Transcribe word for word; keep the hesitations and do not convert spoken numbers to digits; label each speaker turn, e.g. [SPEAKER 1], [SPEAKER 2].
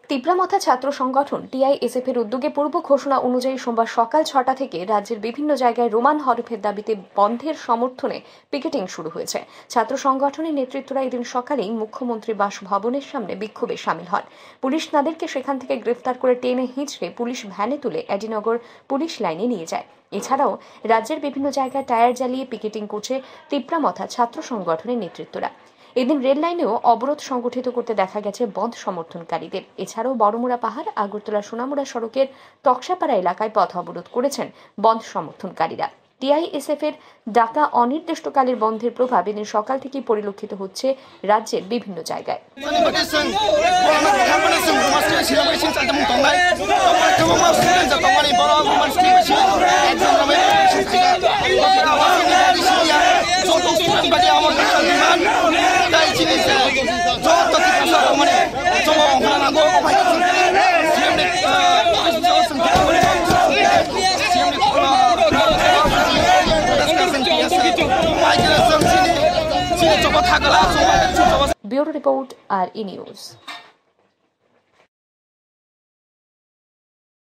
[SPEAKER 1] তিপ্রামথা ছাত্র সংগঠন টিআইএসএফ এর উদ্যোগে পূর্ব ঘোষণা অনুযায়ী সোমবার সকাল ছটা থেকে রাজ্যের বিভিন্ন জায়গায় রোমান হরফের দাবিতে বন্ধের সমর্থনে পিকেটিং শুরু হয়েছে। ছাত্র সংগঠনের নেতৃত্বরা এদিন সকালেই মুখ্যমন্ত্রী বাসভবনের সামনে বিক্ষোভে সামিল হন। পুলিশ তাদেরকে সেখান থেকে গ্রেফতার করে টেনে হিঁচড়ে পুলিশ ভ্যানে তুলে এডিনগর পুলিশ লাইনে নিয়ে যায়। এছাড়াও রাজ্যের বিভিন্ন জায়গায় টায়ার জ্বালিয়ে পিকেটিং করছে তিপ্রামথা ছাত্র সংগঠনের নেতৃত্বরা। এদিন রেল লাইনেও অবরোধ সংগঠিত করতে দেখা গেছে বন্ধ সমর্থনকারীদের। এছাড়াও বড়মুড়া পাহাড় আগরতলা সোনামুড়া সড়কের টকসাপাড়া এলাকায় পথ অবরোধ করেছেন বন্ধ সমর্থনকারীরা। টিআইএসএফ এর ডাকা অনির্দিষ্টকালের বন্ধের প্রভাব এদিন সকাল থেকেই পরিলক্ষিত হচ্ছে রাজ্যের বিভিন্ন জায়গায়। ব্যুরো রিপোর্ট আর ই নিউজ।